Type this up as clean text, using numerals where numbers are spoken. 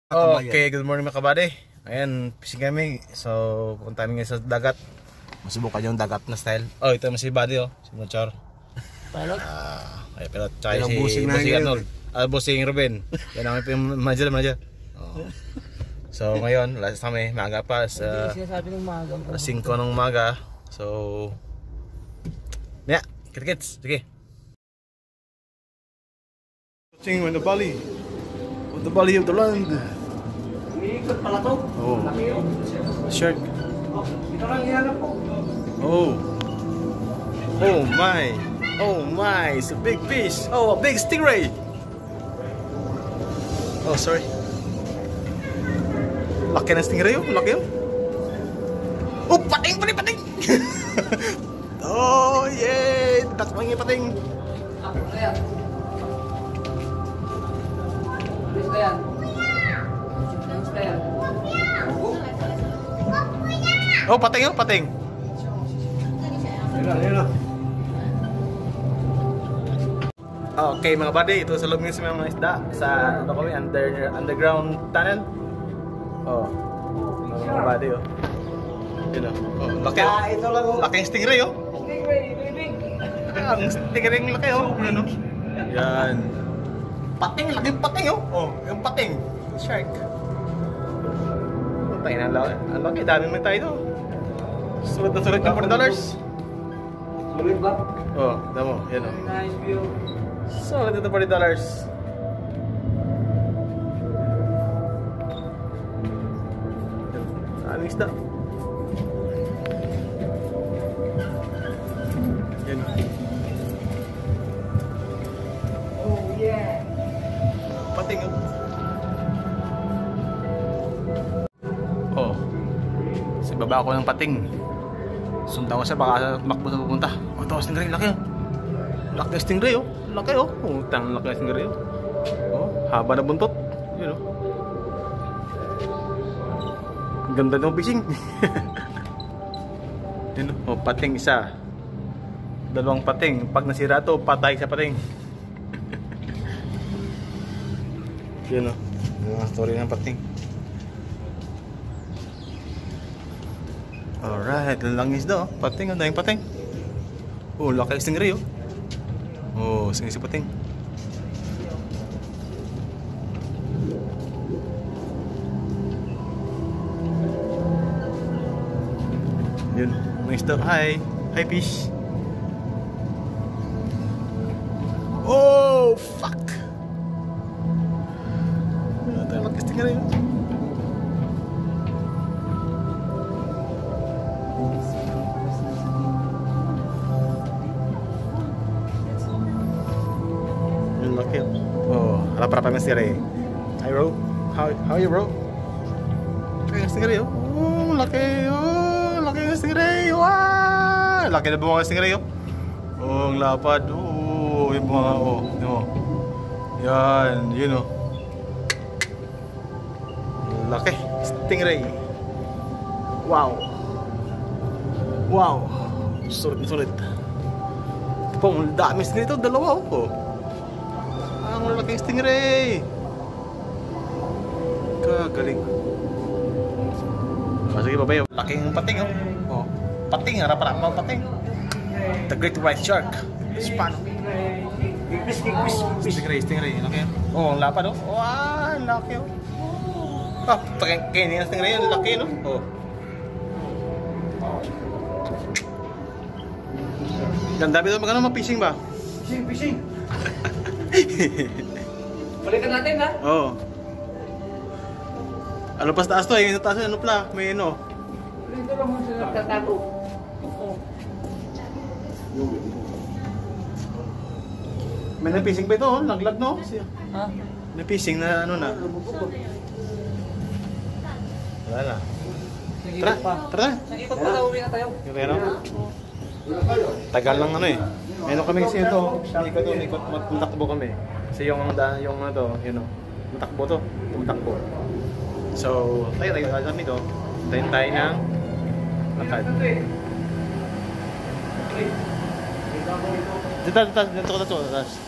Okay, good morning mga kabady. Ayan, fishing kami. So, punta kami sa dagat. Masubukan yung dagat na style. Oh, ito si Buddy oh, si Mochar. Pilot? Ay, pilot. Tsaka si Busing Arnold. Busing Ruben. Yan ang manager. Oh. So, ngayon, last kami, maaga pa sa 5 ng umaga. So, yeah, kita-kits. Sige. Fishing on the Bali. On the Bali of the land. Umiikot pala to. Oh. Laki yun. Shark. Ito lang ihanap ko. Oh. Oh my. Oh my. It's a big fish. Oh, a big stingray. Oh, sorry. Laki ng stingray yun. Laki yun. Oh, pating. Oh, yay. Takpang yung pating. Ayan. Bilis ka yan. Oh, pating. Okay mga buddy, ito sa loob ng mga isda sa ano kami, underground tunnel. Oh. Mga buddy oh. Yun oh. Oh, laki oh. Ito lang oh. Laki yung stingray oh. Stingray, bibig. Ang stingray yung laki oh. Yan oh. Yan. Pating, laking pating oh. Oh, yung pating. Shark. Tayo na lang. Ang laki, dami mo tayo ito. Sulit na sulit ng $40. Sulit ba? Oh, damo, yan oh. Nice view. Sulit na $40. Ano isda? Yan oh. Oh yeah. Pating oh. Oh. Sa baba ako ng pating. Sundan ko siya, baka makbo na pupunta. Oh, ito, stingray, laki oh. Laki ng stingray oh. Laki oh. Utang, laki ng stingray oh. Oh, haba na buntot. Yun oh. Ganda ng fishing. Yun oh, pating isa. Dalawang pating. Pag nasira to, patay sa pating. Yun oh. Yung story ng pating. Alright, langis daw. Pating, ang daming pating. Oh, laki ng stingray oh. Oh, singay si pating. Yun, langis daw. Hi fish. Oh, fuck. Ito yung laki ng stingray oh. Laki oh, harap harapan ng stingray. Hi bro, how are you bro? Laki ng stingray oh. Oh, laki ng stingray. Wow, laki na bunga ng stingray oh. Oh, ang lapad. Oh, yung bunga oh. Yan, yun oh. Laki stingray. Wow. Sulit. Pong dami stingray ito, dalawa oh. Ang laking stingray. Kagaling. Sige babay. Laking pating oh. Oh, pating, harap-harap ng pating. The great white shark. Spano. Stingray. Laki. Oh, ang lapad oh. Wow, laki oh. Ah, kaya ng stingray yun, laki no. Oh. Ganda ba ito? Magkano ma-fishing ba? Fishing. Balikan natin ha? Oo. Ano pa sa taas to eh? Sa taas ano pala? May ano? Dito lang mo sila nagtatago. May na-fishing ba ito? Oh? Naglag no? Ha? Na-fishing na ano na? Wala na. Tara. Nag-ikot pa, uwi na tayo. Yung pero? Tagal lang ano eh. Meron kami kasi ito. Ikot. Matakbo kami. Kasi yung ano to, yun o. Matakbo to. Tumatakbo. So, tayo kami to. Tayo ng lakad. Dito.